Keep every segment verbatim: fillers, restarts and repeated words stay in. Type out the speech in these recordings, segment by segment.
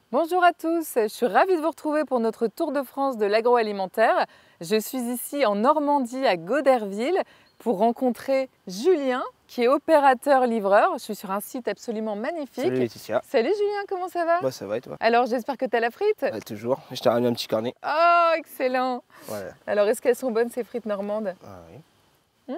Bonjour à tous, je suis ravie de vous retrouver pour notre tour de France de l'agroalimentaire. Je suis ici en Normandie à Goderville pour rencontrer Julien qui est opérateur-livreur. Je suis sur un site absolument magnifique. Salut Laetitia. Salut Julien, comment ça va? Bah ça va et toi? Alors j'espère que tu as la frite? Bah, toujours, je t'ai ramené un petit carnet. Oh excellent. Voilà. Alors est-ce qu'elles sont bonnes ces frites normandes? Ah oui.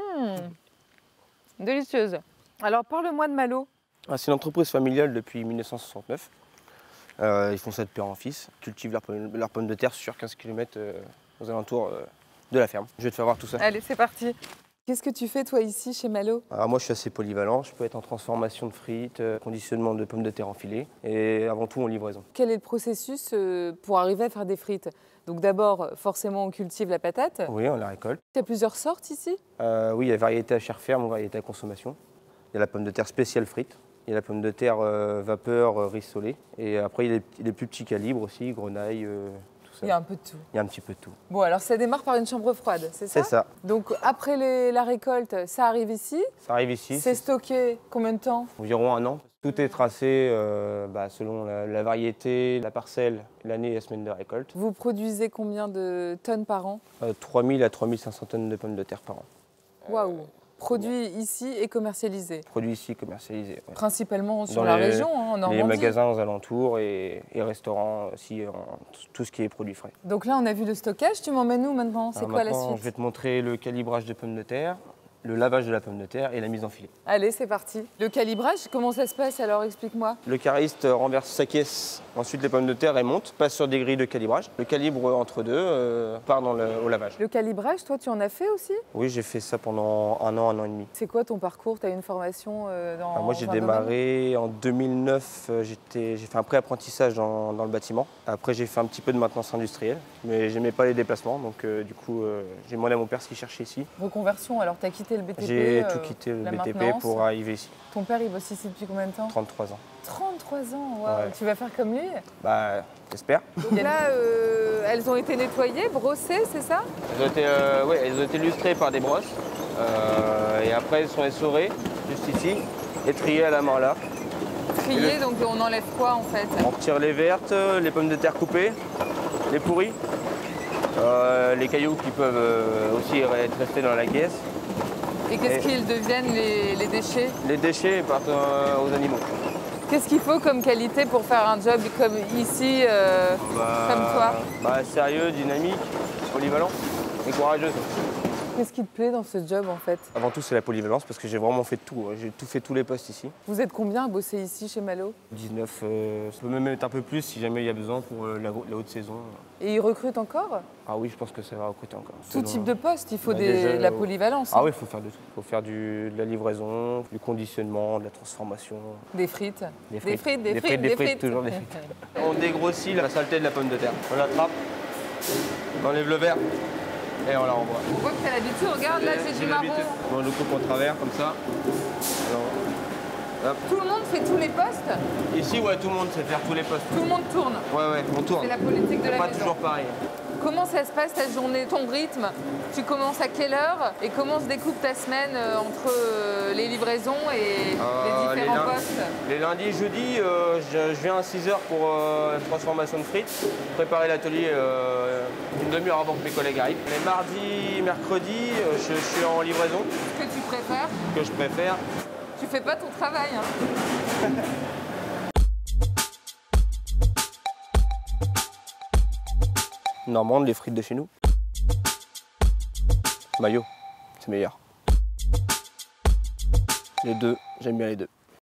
Mmh. Délicieuse. Alors parle-moi de Malo. Ah, c'est une entreprise familiale depuis mille neuf cent soixante-neuf. Euh, ils font ça de père en fils, ils cultivent leurs pommes, leurs pommes de terre sur quinze kilomètres euh, aux alentours euh, de la ferme. Je vais te faire voir tout ça. Allez, c'est parti. Qu'est-ce que tu fais toi ici chez Malo? Alors moi je suis assez polyvalent, je peux être en transformation de frites, euh, conditionnement de pommes de terre enfilées et avant tout en livraison. Quel est le processus euh, pour arriver à faire des frites? Donc d'abord, forcément, on cultive la patate. Oui, on la récolte. Il y a plusieurs sortes ici? Euh, oui, il y a variété à chair ferme ou variété à consommation. Il y a la pomme de terre spéciale frite. Il y a la pomme de terre euh, vapeur, euh, rissolée. Et après, il y a les, les plus petits calibres aussi, grenaille, euh, tout ça. Il y a un peu de tout. Il y a un petit peu de tout. Bon, alors ça démarre par une chambre froide, c'est ça? C'est ça. Donc après les- la récolte, ça arrive ici. Ça arrive ici. C'est stocké combien de temps? Environ un an. Tout est tracé euh, bah, selon la, la variété, la parcelle, l'année et la semaine de récolte. Vous produisez combien de tonnes par an? Euh, trois mille à trois mille cinq cents tonnes de pommes de terre par an. Waouh! Produit ici et commercialisé. Produits ici commercialisés. Ouais. Principalement sur Dans la les- région, hein, en Normandie. Les magasins aux alentours et, et restaurants aussi, en- tout ce qui est produits frais. Donc là, on a vu le stockage. Tu m'emmènes où maintenant? C'est Alors quoi la maintenant, suite? Je vais te montrer le calibrage de pommes de terre, le lavage de la pomme de terre et la mise en filet. Allez, c'est parti. Le calibrage, comment ça se passe alors? Explique-moi. Le cariste renverse sa caisse, ensuite les pommes de terre remontent, passent sur des grilles de calibrage. Le calibre entre deux euh, part dans le, au lavage. Le calibrage, toi, tu en as fait aussi? Oui, j'ai fait ça pendant un an, un an et demi. C'est quoi ton parcours? Tu as une formation euh, dans Alors moi j'ai un domaine? démarré en deux mille neuf, euh, j'étais- j'ai fait un pré-apprentissage dans, dans le bâtiment. Après j'ai fait un petit peu de maintenance industrielle, mais j'aimais pas les déplacements, donc euh, du coup euh, j'ai demandé à mon père ce qu'il cherchait ici. Reconversion, alors tu as quitté le B T P? J'ai euh, tout quitté le la B T P maintenance. pour arriver ici, Ton père, il bosse ici depuis combien de temps? trente-trois ans. trente-trois ans, waouh. Ouais. Tu vas faire comme lui? Bah j'espère. Donc là, euh, elles ont été nettoyées, brossées, c'est ça? Elles ont été, euh, ouais, elles ont été lustrées par des brosses euh, et après elles sont essorées juste ici et triées à la main là. Triées, Et le- donc on enlève quoi en fait? On retire les vertes, les pommes de terre coupées, les pourries, euh, les cailloux qui peuvent euh, aussi être restés dans la caisse. Et qu'est-ce Et- qu'ils deviennent les, les déchets? Les déchets partent euh, aux animaux. Qu'est-ce qu'il faut comme qualité pour faire un job comme ici, euh, comme toi? Bah, sérieux, dynamique, polyvalent et courageux. Qu'est-ce qui te plaît dans ce job en fait? Avant tout, c'est la polyvalence parce que j'ai vraiment fait tout. hein. J'ai tout fait tous les postes ici. Vous êtes combien à bosser ici chez Malo? dix-neuf, euh, ça peut même être un peu plus si jamais il y a besoin pour euh, la, la haute saison. Et ils recrutent encore? Ah oui, je pense que ça va recruter encore. Tout Selon- type de poste, il faut Bah, des- déjà, de la euh, polyvalence. Ah hein. oui, il faut faire de tout. Il faut faire du, de la livraison, du conditionnement, de la transformation. Des frites. Des Des frites, des Des frites, des des frites, frites. toujours des frites. On dégrossit la saleté de la pomme de terre. On l'attrape, on enlève le verre et on la renvoie. On voit que t'as l'habitude, regarde là j'ai du marron. l'habitude. On le coupe en travers comme ça. Alors, hop. Tout le monde fait tous les postes, Ici, ouais, tout le monde sait faire tous les postes. tout le monde tourne. Ouais, ouais, on tourne. C'est la politique de la Pas maison. toujours pareil. Comment ça se passe ta journée, ton rythme? Tu commences à quelle heure et comment se découpe ta semaine euh, entre euh, les livraisons et Euh, les différents lun- postes? Les lundis et jeudis, euh, je, je viens à six heures pour euh, la transformation de frites, préparer l'atelier euh, une demi-heure avant que mes collègues arrivent. Les mardis, mercredis, euh, je, je suis en livraison, Ce que tu préfères, que je préfère. tu fais pas ton travail. hein. Normande, les frites de chez nous. Maillot, c'est meilleur. Les deux, j'aime bien les deux.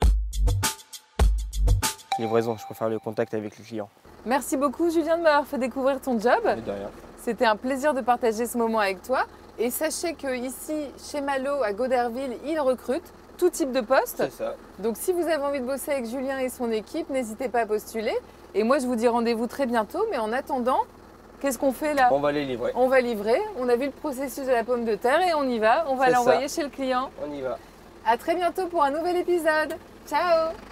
Livraison, je préfère le contact avec les clients. Merci beaucoup Julien de m'avoir fait découvrir ton job. Mais de rien. C'était un plaisir de partager ce moment avec toi. Et sachez que ici, chez Malo, à Goderville, ils recrutent tout type de poste. C'est ça. Donc si vous avez envie de bosser avec Julien et son équipe, n'hésitez pas à postuler. Et moi, je vous dis rendez-vous très bientôt. Mais en attendant, qu'est-ce qu'on fait là? On va les livrer. On va livrer. On a vu le processus de la pomme de terre et on y va. On va C'est l'envoyer ça. chez le client. On y va. À très bientôt pour un nouvel épisode. Ciao!